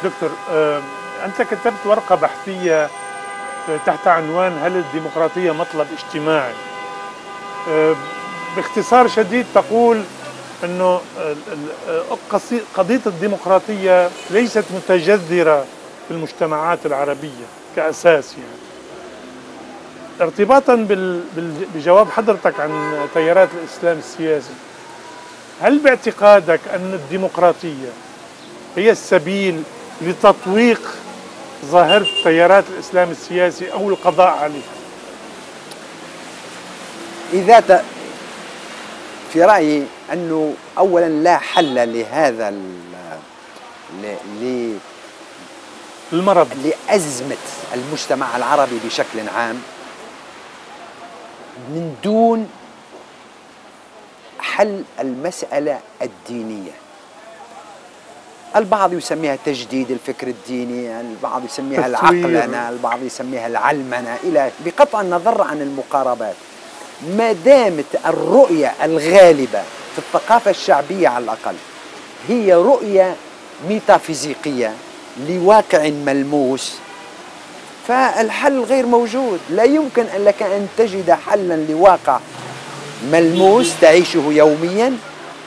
دكتور، أنت كتبت ورقة بحثية تحت عنوان هل الديمقراطية مطلب اجتماعي؟ باختصار شديد تقول أنه قضية الديمقراطية ليست متجذرة في المجتمعات العربية كأساس، يعني ارتباطا بجواب حضرتك عن تيارات الإسلام السياسي، هل باعتقادك أن الديمقراطية هي السبيل لتطويق ظاهرة تيارات الإسلام السياسي أو القضاء عليها؟ في رأيي أنه أولا لا حل لهذا المرض، لأزمة المجتمع العربي بشكل عام من دون حل المسألة الدينية. البعض يسميها تجديد الفكر الديني، البعض يسميها العقلنة، البعض يسميها العلمنة، بقطع النظر عن المقاربات. ما دامت الرؤية الغالبة في الثقافة الشعبية على الأقل هي رؤية ميتافيزيقية لواقع ملموس، فالحل غير موجود. لا يمكن لك أن تجد حلا لواقع ملموس تعيشه يوميا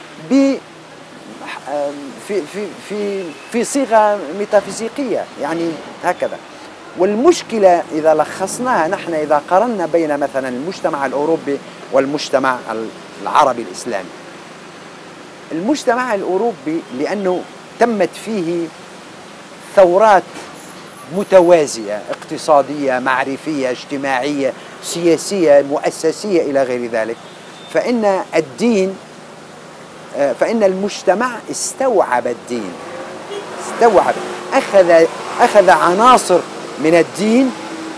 في صيغة ميتافيزيقية، يعني هكذا. والمشكلة إذا لخصناها نحن، إذا قارنا بين مثلا المجتمع الأوروبي والمجتمع العربي الإسلامي، المجتمع الأوروبي لأنه تمت فيه ثورات متوازية، اقتصادية، معرفية، اجتماعية، سياسية، مؤسسية إلى غير ذلك، فإن المجتمع استوعب الدين، أخذ عناصر من الدين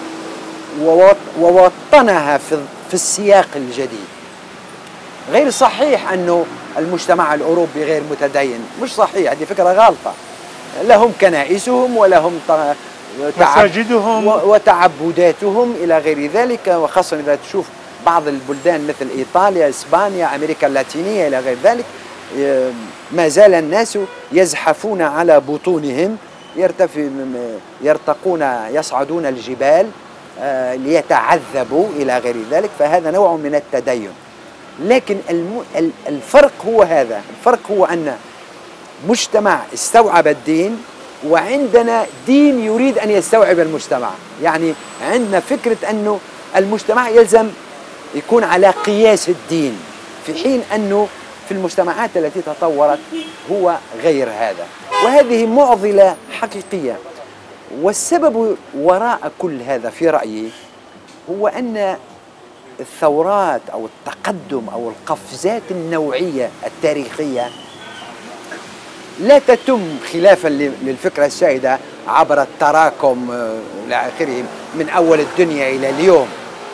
ووطنها في السياق الجديد. غير صحيح أنه المجتمع الأوروبي غير متدين، مش صحيح، هذه فكرة غالطة. لهم كنائسهم ولهم مساجدهم وتعبداتهم إلى غير ذلك، وخاصة إذا تشوف بعض البلدان مثل إيطاليا، إسبانيا، أمريكا اللاتينية إلى غير ذلك، ما زال الناس يزحفون على بطونهم، يرتقون، يصعدون الجبال ليتعذبوا إلى غير ذلك، فهذا نوع من التدين. لكن الفرق هو هذا، الفرق هو أن مجتمع استوعب الدين، وعندنا دين يريد أن يستوعب المجتمع. يعني عندنا فكرة أنه المجتمع يلزم يكون على قياس الدين، في حين أنه في المجتمعات التي تطورت هو غير هذا، وهذه معضلة حقيقية. والسبب وراء كل هذا في رأيي هو أن الثورات أو التقدم أو القفزات النوعية التاريخية لا تتم خلافا للفكرة السائدة عبر التراكم إلى آخره من أول الدنيا إلى اليوم،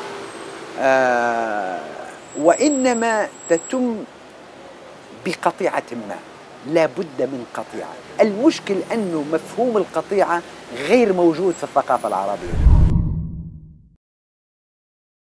وإنما تتم بقطيعة ما، لا بد من قطيعة. المشكل أنه مفهوم القطيعة غير موجود في الثقافة العربية.